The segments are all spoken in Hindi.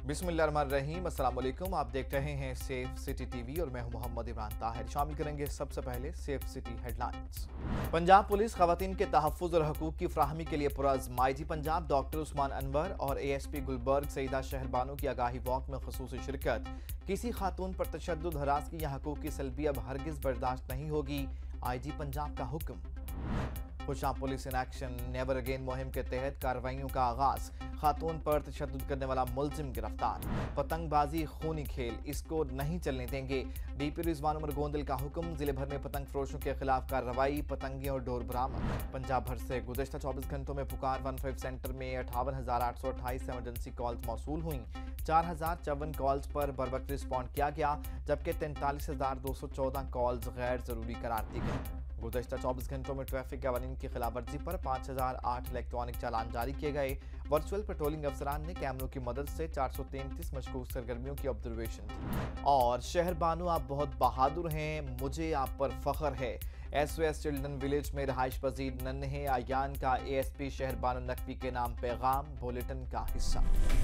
बिस्मिल्लाहिर्रहमानिर्रहीम, अस्सलाम वालेकुम। आप देख रहे हैं सेफ सिटी टीवी और मैं हूं मोहम्मद इमरान ताहिर। शामिल करेंगे सबसे पहले safe city headlines. Punjab police खवातीन के तहफ़्फ़ुज़ और हकूक़ की फ्राहमी के लिए पुरज़्म। आईजी पंजाब डॉक्टर उस्मान अनवर और ASP गुलबर्ग सईदा शहरबानो की आगाही वॉक में ख़ुसूसी शिरकत। किसी खातून पर तशद्दुद, हरासगी या हकूक़ की सल्बी अब हरगिज़ बर्दाश्त नहीं होगी, IG पंजाब का हुक्म। Khushab police in action never again मुहिम के तहत कार्रवाइयों का आगाज। खातून पर तशद्दुद करने वाला मुलजिम गिरफ्तार। पतंगबाजी खूनी खेल, इसको नहीं चलने देंगे, DP रिजवान उमर गोंदल का हुक्म। जिले भर में पतंग फरोशों के खिलाफ कार्रवाई, पतंगियों और डोर बरामद। पंजाब भर से गुज़श्ता 24 घंटों में पुकार 15 सेंटर में 58,828 एमरजेंसी कॉल्स मौसूल हुई। 4,054 कॉल्स पर बर वक्त रिस्पॉन्ड किया गया, जबकि 43,214 कॉल्स गैर जरूरी करार दी गई। गुज़श्ता 24 घंटों में ट्रैफिक कवानीन की खिलाफ वर्जी पर 5,008 इलेक्ट्रॉनिक चालान जारी किए गए। वर्चुअल पेट्रोलिंग अफसरान ने कैमरों की मदद से 433 मशकूक सरगर्मियों की ऑब्जर्वेशन की। और शहरबानो, आप बहुत बहादुर हैं, मुझे आप पर फख्र है। SOS चिल्ड्रन विलेज में रहाइश पजीर नन्हे आयान का ASP शहरबानो नकवी के नाम पैगाम, बुलेटिन का हिस्सा।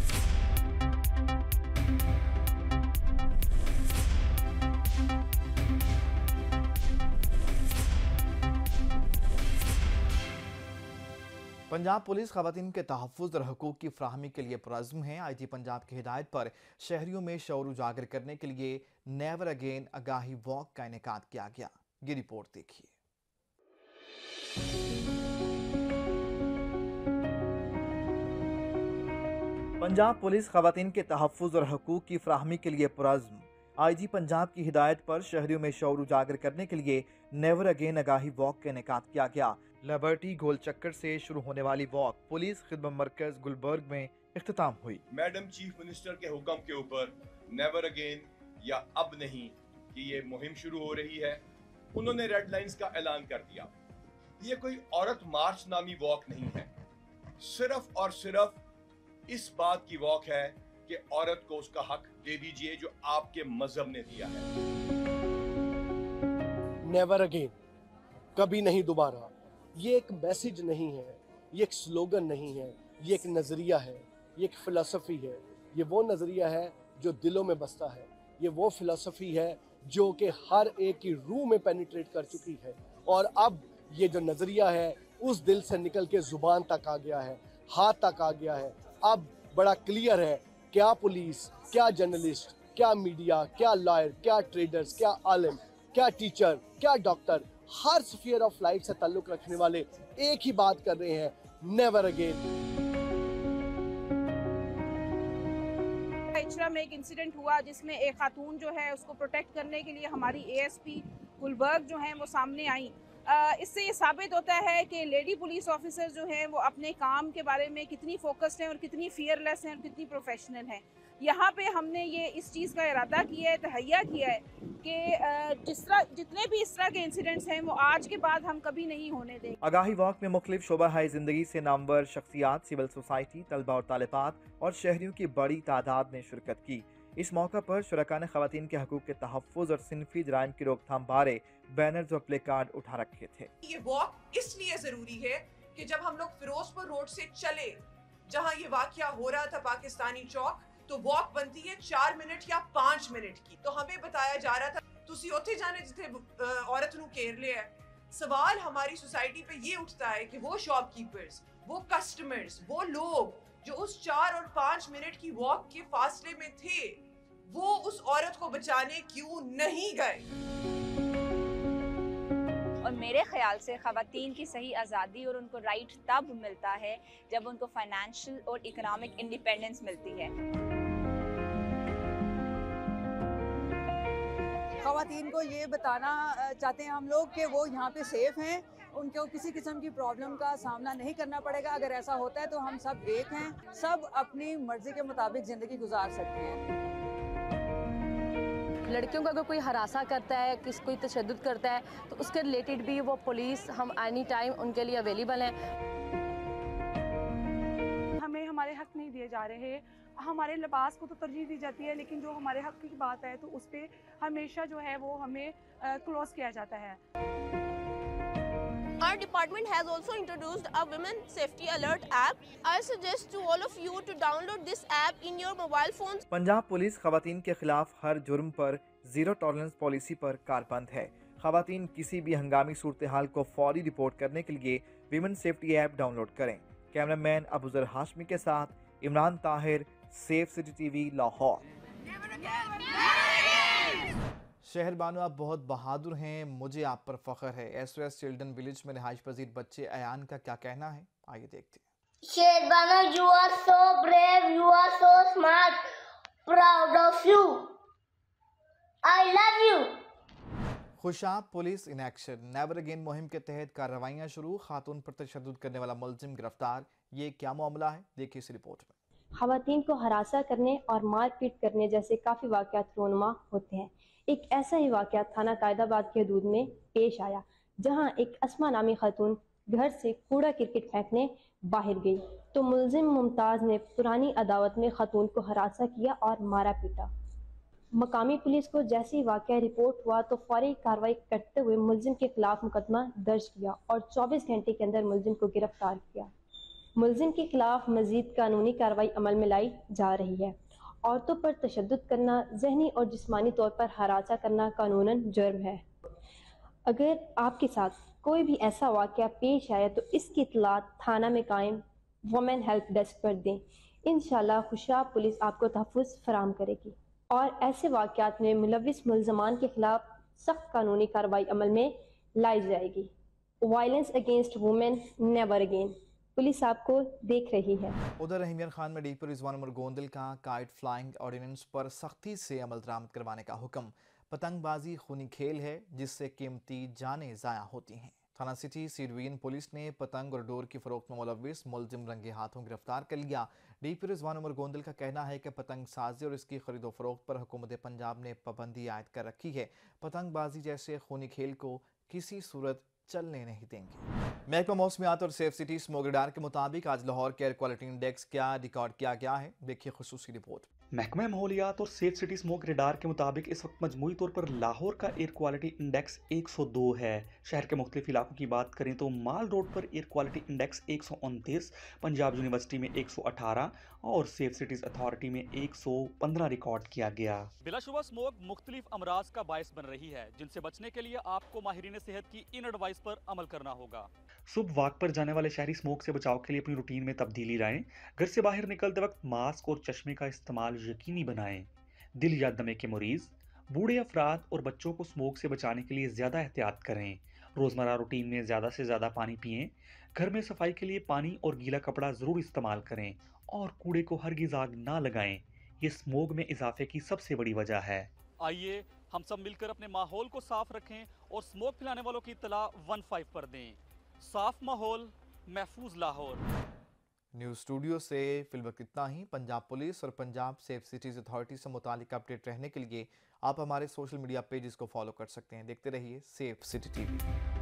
पंजाब पुलिस खवातीन के तहफ़्फ़ुज़ और हकूक़ की फ्राहमी के लिए पुरज़्म है। IG पंजाब की हिदायत पर शहरियों में शऊर उजागर करने के लिए नेवर अगेन आगाही वॉक का इनेकाद किया गया। ये रिपोर्ट देखिए। पंजाब पुलिस खवातीन के तहफ़्फ़ुज़ और हकूक़ की फ्राहमी के लिए पुरज़्म। IG पंजाब की हिदायत पर शहरियों में शऊर उजागर करने के लिए नेवर अगेन आगाही वॉक का इनेकाद किया गया। लिबर्टी गोल चक्कर से शुरू होने वाली वॉक पुलिस खिदमत मरकज गुलबर्ग में इख्तिताम हुई। मैडम चीफ मिनिस्टर के हुक्म के ऊपर नेवर अगेन या अब नहीं कि ये मुहिम शुरू हो रही है। उन्होंने रेड लाइंस का ऐलान कर दिया। ये कोई औरत मार्च नामी वॉक नहीं है, सिर्फ और सिर्फ इस बात की वॉक है कि औरत को उसका हक दे दीजिए जो आपके मजहब ने दिया है। नेवर अगेन, कभी नहीं दोबारा, ये एक मैसेज नहीं है, ये एक स्लोगन नहीं है, ये एक नज़रिया है, ये एक फ़िलासफ़ी है। ये वो नज़रिया है जो दिलों में बसता है, ये वो फ़िलासफ़ी है जो कि हर एक की रूह में पेनिट्रेट कर चुकी है। और अब ये जो नज़रिया है उस दिल से निकल के ज़ुबान तक आ गया है, हाथ तक आ गया है। अब बड़ा क्लियर है, क्या पुलिस, क्या जर्नलिस्ट, क्या मीडिया, क्या लॉयर, क्या ट्रेडर्स, क्या आलिम, क्या टीचर, क्या डॉक्टर, हर स्फीयर ऑफ लाइफ से ताल्लुक रखने वाले एक ही बात कर रहे हैं, नेवर अगेन। इचरा में एक इंसिडेंट हुआ जिसमें एक खातून जो है उसको प्रोटेक्ट करने के लिए हमारी ASP गुलबर्ग जो हैं वो सामने आई। इससे ये साबित होता है कि लेडी पुलिस ऑफिसर जो हैं वो अपने काम के बारे में कितनी फोकस्ड हैं और कितनी फियरलेस हैं और कितनी प्रोफेशनल हैं। यहाँ पे हमने ये इस चीज़ का इरादा किया है, तहैया किया है कि जितने भी इस तरह के इंसिडेंट्स हैं वो आज के बाद हम कभी नहीं होने देंगे। आगाही वॉक में मुख्तलिफ शोबा है जिंदगी से नामवर शख्सियात, सिविल सोसाइटी, तलबा और तालिबात और शहरियों की बड़ी तादाद ने शिरकत की। इस मौका पर शुरका ने खवातीन के हकूक़ के तहफ़्फ़ुज़ और सिनफी जराइम की रोकथाम बारे बैनर्स और प्ले कार्ड उठा रखे थे। ये वॉक इसलिए जरूरी है कि जब हम लोग फिरोजपुर रोड से चले, जहां ये वाकया हो रहा था पाकिस्तानी चौक, तो वॉक बनती है 4 मिनट या 5 मिनट की। तो हमें बताया जा रहा था तुसी ओथे जाने जिथे औरत नू घेर लिया है। सवाल हमारी सोसाइटी पे ये उठता है कि वो शॉपकीपर्स, वो कस्टमर्स, वो लोग जो उस 4 और 5 मिनट की वॉक के फासले में थे, वो उस औरत को बचाने क्यों नहीं गए? और मेरे ख्याल से ख़वातीन की सही आज़ादी और उनको राइट तब मिलता है जब उनको फाइनेंशियल और इकोनॉमिक इंडिपेंडेंस मिलती है। ख़वातीन को ये बताना चाहते हैं हम लोग कि वो यहाँ पे सेफ हैं, उनको किसी किस्म की प्रॉब्लम का सामना नहीं करना पड़ेगा। अगर ऐसा होता है तो हम सब एक हैं, सब अपनी मर्जी के मुताबिक ज़िंदगी गुजार सकते हैं। लड़कियों को अगर कोई हरासा करता है, कोई तशद्दुद करता है, तो उसके रिलेटेड भी वो पुलिस, हम एनी टाइम उनके लिए अवेलेबल हैं। हमें हमारे हक नहीं दिए जा रहे, हमारे लिबास को तो तरजीह दी जाती है, लेकिन जो हमारे हक की बात है तो उस पर हमेशा जो है वो हमें क्लोज किया जाता है। Our department has also introduced a Women Safety Alert app. I suggest to all of you to download this app in your mobile phones. Punjab police खवातीन के खिलाफ हर जुर्म पर जीरो टॉलरेंस पॉलिसी पर कारबंद है। खवातीन किसी भी हंगामी सूरत हाल को फौरी रिपोर्ट करने के लिए विमेन सेफ्टी ऐप डाउनलोड करें। कैमरामैन अबूजर हाशमी के साथ Imran Tahir, safe city TV, Lahore. शहर बानो आप बहुत बहादुर हैं, मुझे आप पर फख्र है। SOS चिल्ड्रन विलेज में रिहाइश पजीर बच्चे अयान का क्या कहना है, आइए देखते हैं। Sherbano, you are so brave, you are so smart, proud of you. I love you. Khushab police in action, never again मुहिम के तहत कार्रवाइयां शुरू। खातून पर तशद्दुद करने वाला मुलजिम गिरफ्तार। ये क्या मामला है, देखिए इस रिपोर्ट में। खवातीन को हरासा करने और मारपीट करने जैसे काफ़ी वाक़यात रोनुमा होते हैं। एक ऐसा ही वाक़या थाना कायदाबाद के हदूद में पेश आया, जहां एक अस्मा नामी खातून घर से कूड़ा क्रिकेट फेंकने बाहर गई तो मुलजिम मुमताज़ ने पुरानी अदावत में खातून को हरासा किया और मारा पीटा। मकामी पुलिस को जैसे ही वाक़या रिपोर्ट हुआ तो फौरी कार्रवाई करते हुए मुलजिम के खिलाफ मुकदमा दर्ज किया और 24 घंटे के अंदर मुलजिम को गिरफ्तार किया। मुलजिम के खिलाफ मजीद कानूनी कार्रवाई अमल में लाई जा रही है। औरतों पर तशद्दुद करना, जहनी और जिस्मानी तौर पर हरासा करना कानूनन जुर्म है। अगर आपके साथ कोई भी ऐसा वाक़या पेश आया तो इसकी इत्तला थाना में कायम वुमेन हेल्प डेस्क पर दें। इंशाल्लाह खुशाब पुलिस आपको तहफ़्फ़ुज़ फराहम करेगी और ऐसे वाक़यात में मुलव्विस मुल्ज़मान के खिलाफ सख्त कानूनी कार्रवाई अमल में लाई जाएगी। Violence against women never again. Police आपको देख रही है। उधर रहीमियन खान में डीपी रिजवान उमर गोंदल का काइट फ्लाइंग ऑर्डिनेंस पर सख्ती से अमल दरामद करवाने का हुक्म। पतंगबाजी खूनी खेल है जिससे कीमती जानें ज़ाया होती हैं। थाना सिटी सी डिवीजन पुलिस ने पतंग और डोर की फरोख्त में मुलव्विस मुलजिम रंगे हाथों गिरफ्तार कर लिया। डीपी रिजवान उमर गोंदल का कहना है कि पतंग साजी और इसकी खरीदो फरोख्त पर हुकूमत पंजाब ने पाबंदी आयद कर रखी है। पतंगबाजी जैसे खूनी खेल को किसी सूरत चलने नहीं देंगे। महकमा मौसमियात और सेफ सिटी स्मॉग रडार के मुताबिक आज लाहौर के एयर क्वालिटी इंडेक्स क्या रिकॉर्ड किया गया है, देखिए खुसूसी रिपोर्ट। महकमा माहौलियात और सेफ सिटी स्मॉग रडार के मुताबिक इस वक्त मजमूई तौर पर लाहौर का एयर क्वालिटी इंडेक्स 102 है। शहर के मुख्तलिफ इलाकों की बात करें तो माल रोड पर air quality index 129, Punjab university में 118 और सेफ सिटीज अथॉरिटी में 115 रिकॉर्ड किया गया। बिलाशुबा स्मोक मुख्तलिफ अमराज का बायस बन रही है, जिनसे बचने के लिए आपको माहिरीन सेहत की इन एडवाइस पर अमल करना होगा। सुबह वॉक पर जाने वाले शहरी स्मोक से बचाव के लिए अपनी रूटीन में तब्दीली लाएं। घर से बाहर निकलते वक्त मास्क और चश्मे का इस्तेमाल यकीनी बनाएं। दिल या दमे के मरीज, बूढ़े अफराद और बच्चों को स्मोक से बचाने के लिए ज़्यादा एहतियात करें। रोज़मर्रा रूटीन में ज़्यादा से ज़्यादा पानी पिएं। घर में सफाई के लिए पानी और गीला कपड़ा ज़रूर इस्तेमाल करें और कूड़े को हरगिज़ आग ना लगाएं। ये स्मोक में इजाफे की सबसे बड़ी वजह है। आइए हम सब मिलकर अपने माहौल को साफ रखें और स्मोक फैलाने वालों की इत्तला 15 पर दें। साफ माहौल, महफूज लाहौर। न्यूज़ स्टूडियो से फिलहाल इतना ही। पंजाब पुलिस और पंजाब सेफ सिटीज़ अथॉरिटी से मुतालिक अपडेट रहने के लिए आप हमारे सोशल मीडिया पेजेस को फॉलो कर सकते हैं। देखते रहिए सेफ सिटी टीवी।